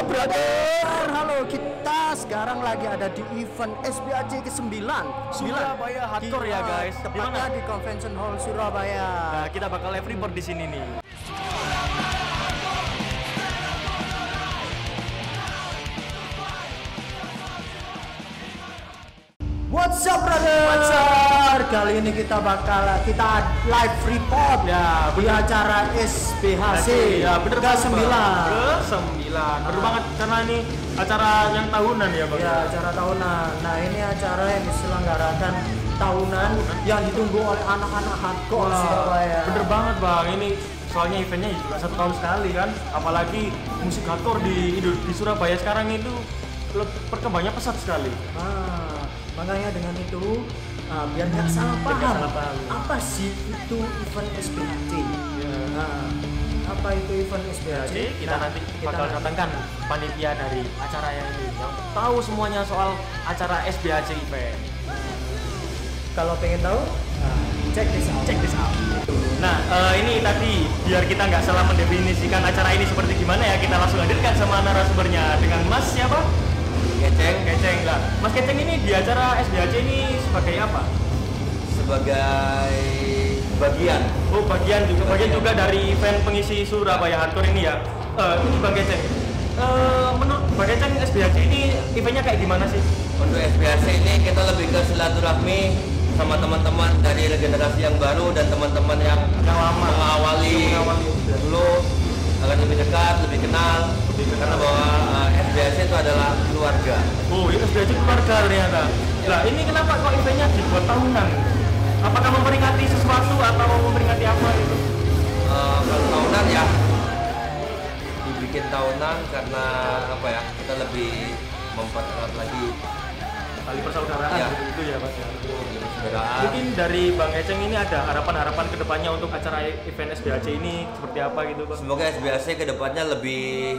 up brother? Halo, kita sekarang lagi ada di event SBAC ke-9 Surabaya Hardcore ya guys. Tepatnya di Convention Hall Surabaya. Nah, kita bakal live report di sini nih. What's up brother? What's up? Kali ini kita live report Ya, di acara SBHC ya, bener ke-9. Ke-9. Bener banget karena ini acara yang tahunan ya, Bang. Ya, acara tahunan. Nah, ini acara yang diselenggarakan tahunan yang ditunggu oleh anak-anak hardcore Surabaya. Bener banget, Bang. Ini soalnya eventnya juga 1 tahun sekali kan. Apalagi musik hardcore di Surabaya sekarang itu perkembangannya pesat sekali. Nah, makanya dengan itu biar nggak salah paham, apa sih itu event SBHC? Ya. Nah, apa itu event SBHC? Jadi kita nanti bakal datangkan panitia dari acara yang ini yang tahu semuanya soal acara SBHC event. Kalau pengen tahu, check this out. Nah, ini tadi biar kita nggak salah mendefinisikan acara ini seperti gimana ya, kita langsung hadirkan sama narasumbernya dengan Mas siapa? Keceng lah. Mas Keceng ini di acara SBHC ini sebagai apa? Sebagai bagian. Oh, bagian juga dari event pengisi Surabaya Hardcore ini ya. Ini Bang Keceng. Menurut Bang Keceng SBHC ini eventnya kayak gimana sih? Untuk SBHC ini kita lebih ke silaturahmi sama teman-teman dari generasi yang baru dan teman-teman yang lama mengawali dulu agar lebih dekat, lebih kenal. Karena bahwa SBHC itu adalah keluarga. Oh, ini SBHC keluarga ternyata. Lah, ini kenapa kok eventnya dibuat tahunan? Apakah memperingati sesuatu atau memperingati apa itu? Kalau tahunan ya dibikin tahunan karena apa ya? Kita lebih mempererat lagi Tali persaudaraan ya. gitu ya, Mas. Persaudaraan. Mungkin dari Bang Eceng ini ada harapan-harapan kedepannya untuk acara event SBHC ini seperti apa gitu, Bang? Semoga SBHC kedepannya lebih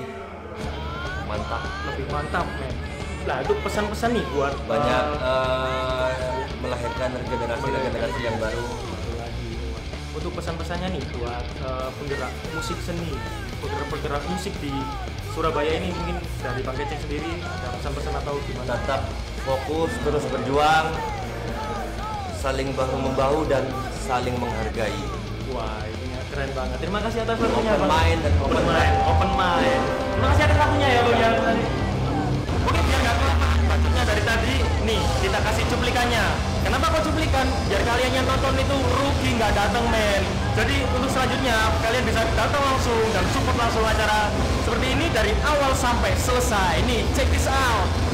mantap, men. Nah, itu pesan-pesan nih buat banyak melahirkan generasi yang baru. Untuk pesan-pesannya nih buat penggerak musik seni, penggerak musik di Surabaya ini, mungkin dari Bang Keceng sendiri ada pesan-pesan atau gimana? Tetap fokus, terus berjuang, saling bahu-membahu dan saling menghargai. Wah, ini keren banget. Terima kasih atas waktunya, Open Bang. mind dan open mind. Terima kasih atas waktunya ya, Bang. Oke, biar nggak kelamaan bacotnya dari tadi, nih kita kasih cuplikannya. Kenapa kok cuplikan? Biar kalian yang nonton itu rugi nggak datang, men. Jadi untuk selanjutnya kalian bisa datang langsung dan support langsung acara seperti ini dari awal sampai selesai. Nih, check this out.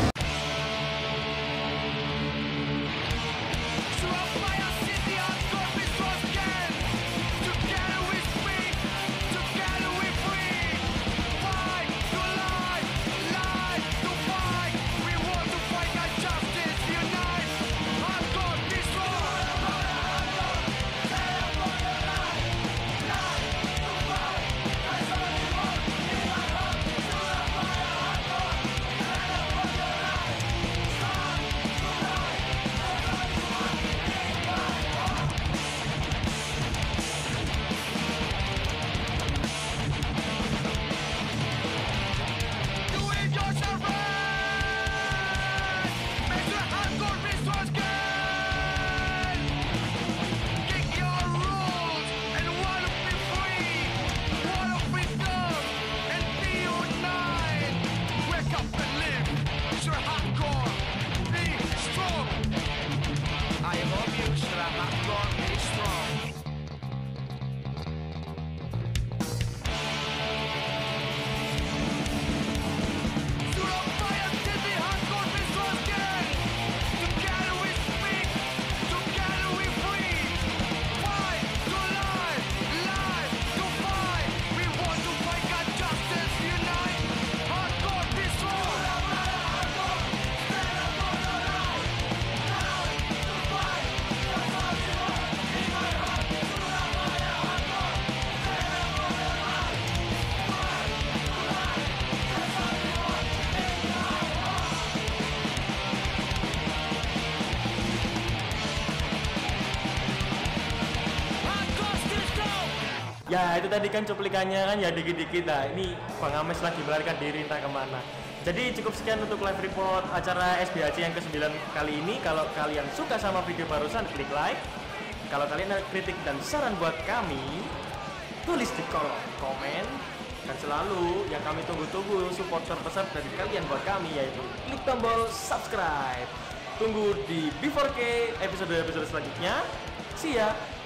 Ya itu tadi kan cuplikannya kan ya dikit-dikit. Nah ini Bang Ames lagi melarikan diri entah kemana. Jadi cukup sekian untuk live report acara SBHC yang ke-9 kali ini. Kalau kalian suka sama video barusan, klik like. Kalau kalian ada kritik dan saran buat kami, tulis di kolom komen. Dan selalu yang kami tunggu-tunggu support terbesar dari kalian buat kami, yaitu klik tombol subscribe. Tunggu di B4K episode-episode selanjutnya. See ya.